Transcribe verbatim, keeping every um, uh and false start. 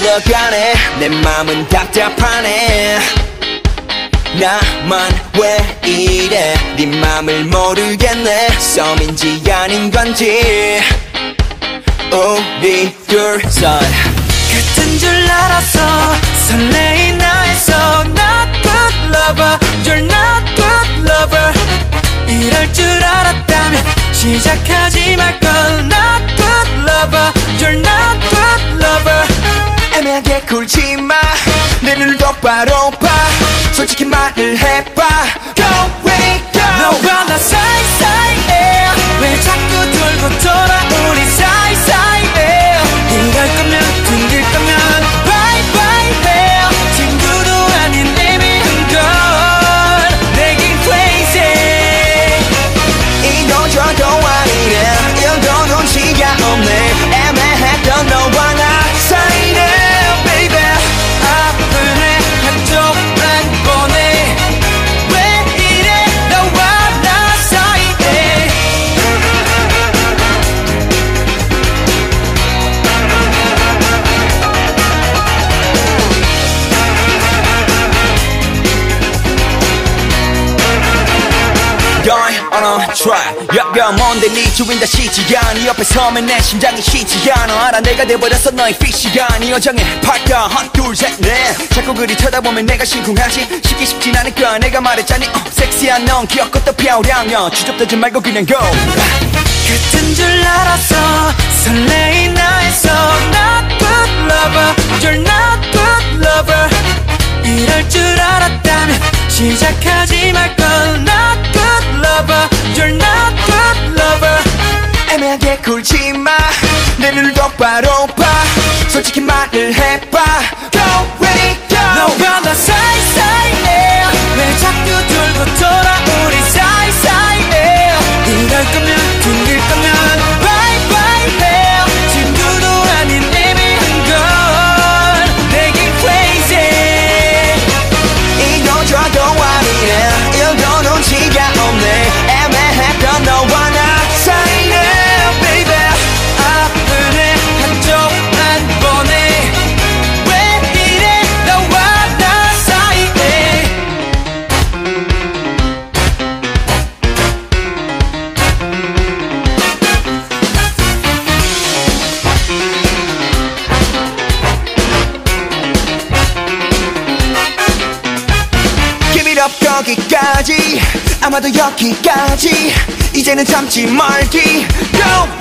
흘러가네 내 맘은 답답하네 나만 왜 이래 네 맘을 모르겠네 썸인지 아닌 건지 우리 둘 사이 같은 줄 알았어 설레인 나의 soul Not good lover You're not good lover 이럴 줄 알았다면 시작하지 말걸 Not good lover You're not good lover 애매하게 굴지마 내 눈을 똑바로 봐 솔직히 말을 해봐 Go away go 너와 나 사이사이에 왜 자꾸 돌고 돌아 우리 사이사이에 이럴 거면 튕길 거면 bye bye 해 친구도 아닌 애매한 걸 내겐 crazy 이도 저도 아니네 일도 눈치가 없네 애매했던 너와 나 사이네 baby 아프네 한쪽만 보내 왜 이래 너와 나 사이에 Going on a try 여가 뭔데 네 주인 다 쉬지 않아 옆에 서면 내 심장이 쉬지 않아 알아 내가 돼버렸어 너의 피시가 네 여정에 팔까 하나 둘셋넷 자꾸 그리 쳐다보면 내가 심쿵하지 쉽게 쉽진 않을까 내가 말했잖니 어, 섹시한 넌 귀엽고 또漂亮 주접떠지 말고 그냥 go 같은 줄 알았어 설레인 나의 soul Not good lover You're not good lover 이럴 줄 알았다면 시작하지 말걸 Not good lover You're not good lover 애매하게 굴지마 내 눈을 똑바로 봐 솔직히 말을 해봐 Go away go 너와 나 사이사이에 왜 자꾸 돌고 돌아 우리 사이사이에 이럴 거면 튕길 거면 bye bye 해 친구도 아닌 애매한 걸 내겐 crazy 이도 저도 아니네 일도 눈치가 없네 애매했던 너와 나 사이네 baby 아프네 한쪽만 보내 왜 이래 너와 나 사이에 Give it up 거기까지 아마도 여기까지 이제는 참지 말기 Go